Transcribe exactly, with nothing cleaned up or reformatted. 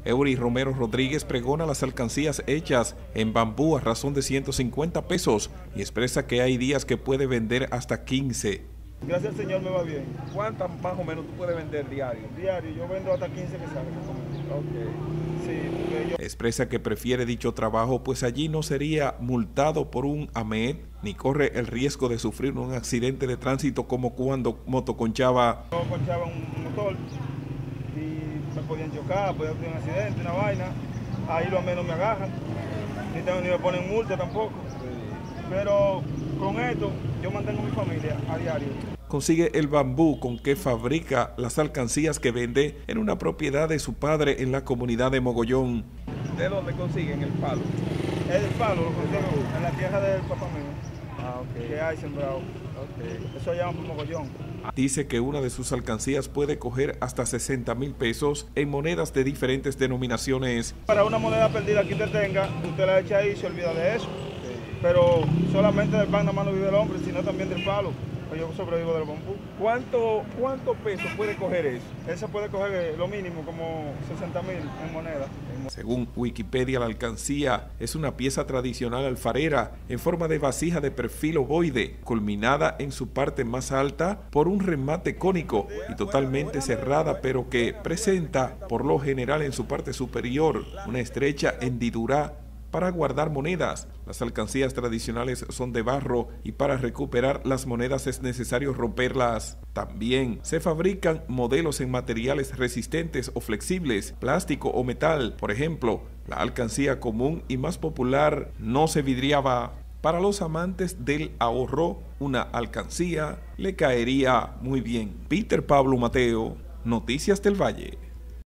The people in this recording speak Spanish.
Eury Romero Rodríguez pregona las alcancías hechas en bambú a razón de ciento cincuenta pesos y expresa que hay días que puede vender hasta quince. Gracias al Señor me va bien. ¿Cuántas más o menos tú puedes vender diario? Diario, yo vendo hasta quince que salen. Okay. Sí, yo... Expresa que prefiere dicho trabajo pues allí no sería multado por un A M E D ni corre el riesgo de sufrir un accidente de tránsito como cuando motoconchaba. Yo conchaba un motor y me podían chocar, podía tener un accidente, una vaina. Ahí lo menos me agarran, ni, tengo, ni me ponen multa tampoco. Pero con esto yo mantengo a mi familia a diario. Consigue el bambú con que fabrica las alcancías que vende en una propiedad de su padre en la comunidad de Mogollón. ¿De dónde consiguen el palo? El palo lo consigo en la tierra del papá mío. Ah, okay. Que hay sembrado. Okay. Eso llaman por Mogollón. Dice que una de sus alcancías puede coger hasta sesenta mil pesos en monedas de diferentes denominaciones. Para una moneda perdida que usted tenga, usted la echa ahí y se olvida de eso. Okay. Pero solamente del pan nada más no vive el hombre, sino también del palo. Yo sobrevivo del bambú. ¿Cuánto, cuánto peso puede coger eso? Eso puede coger lo mínimo, como sesenta mil en moneda. Según Wikipedia, la alcancía es una pieza tradicional alfarera en forma de vasija de perfil ovoide, culminada en su parte más alta por un remate cónico y totalmente cerrada, pero que presenta, por lo general en su parte superior, una estrecha hendidura para guardar monedas. Las alcancías tradicionales son de barro y para recuperar las monedas es necesario romperlas. También se fabrican modelos en materiales resistentes o flexibles, plástico o metal. Por ejemplo, la alcancía común y más popular no se vidriaba. Para los amantes del ahorro, una alcancía le caería muy bien. Peter Pablo Mateo, Noticias del Valle.